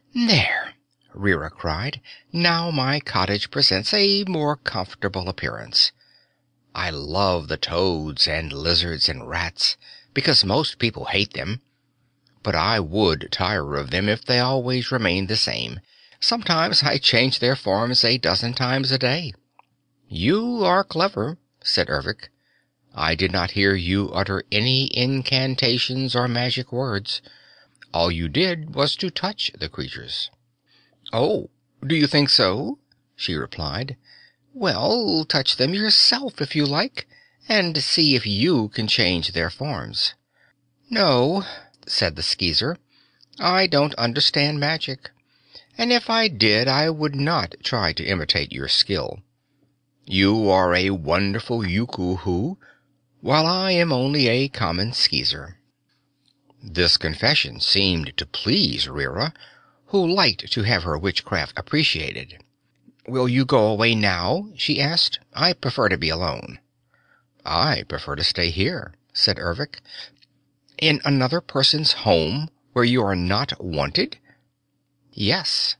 "There!" Reera cried. "Now my cottage presents a more comfortable appearance. I love the toads and lizards and rats, because most people hate them. But I would tire of them if they always remained the same. Sometimes I change their forms a dozen times a day." "You are clever," said Ervic. "I did not hear you utter any incantations or magic words. All you did was to touch the creatures." "Oh, do you think so?" she replied. "Well, touch them yourself if you like, and see if you can change their forms." "No," said the Skeezer. "I don't understand magic, and if I did I would not try to imitate your skill. You are a wonderful Yookoohoo, while I am only a common Skeezer." This confession seemed to please Reera, who liked to have her witchcraft appreciated. "Will you go away now?" she asked. "I prefer to be alone." "I prefer to stay here," said Ervic. "In another person's home, where you are not wanted?" "Yes."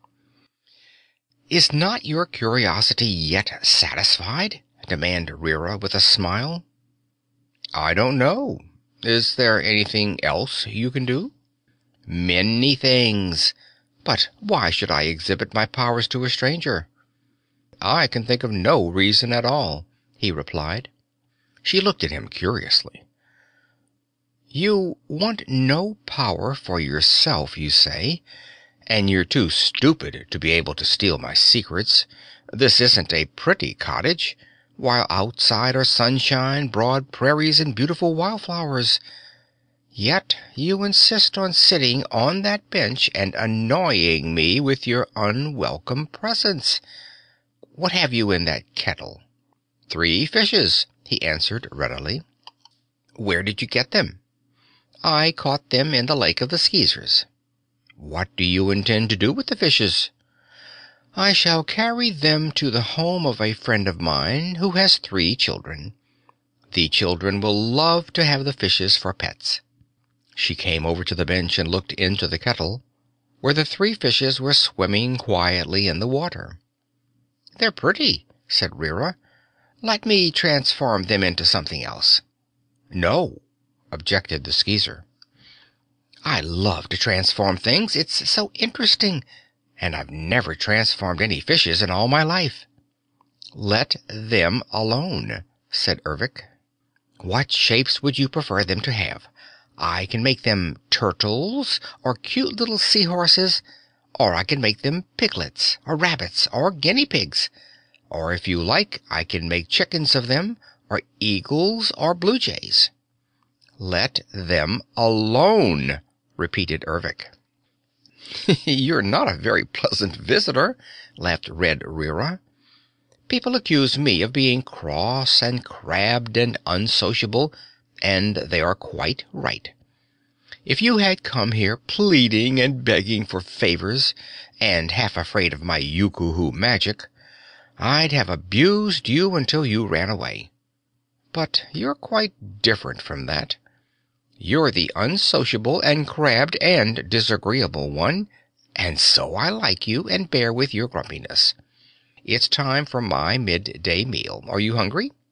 "Is not your curiosity yet satisfied?" demanded Reera with a smile. "I don't know. Is there anything else you can do?" "Many things. But why should I exhibit my powers to a stranger?" "I can think of no reason at all," he replied. She looked at him curiously. "You want no power for yourself, you say, and you're too stupid to be able to steal my secrets. This isn't a pretty cottage, while outside are sunshine, broad prairies, and beautiful wildflowers. Yet you insist on sitting on that bench and annoying me with your unwelcome presence. What have you in that kettle?" "3 fishes," he answered readily. "Where did you get them?" "I caught them in the Lake of the Skeezers." "What do you intend to do with the fishes?" "I shall carry them to the home of a friend of mine who has 3 children. The children will love to have the fishes for pets." She came over to the bench and looked into the kettle, where the 3 fishes were swimming quietly in the water. "They're pretty," said Reera. "Let me transform them into something else." "No," objected the Skeezer. "I love to transform things. It's so interesting. And I've never transformed any fishes in all my life." "Let them alone," said Ervic. "What shapes would you prefer them to have? I can make them turtles, or cute little seahorses, or I can make them piglets, or rabbits, or guinea pigs. Or if you like, I can make chickens of them, or eagles, or blue jays." "Let them alone," repeated Ervic. "You're not a very pleasant visitor," laughed Red Reera. "People accuse me of being cross and crabbed and unsociable, and they are quite right. If you had come here pleading and begging for favors, and half afraid of my Yookoohoo magic, I'd have abused you until you ran away. But you're quite different from that. You're the unsociable and crabbed and disagreeable one, and so I like you and bear with your grumpiness. It's time for my midday meal. Are you hungry?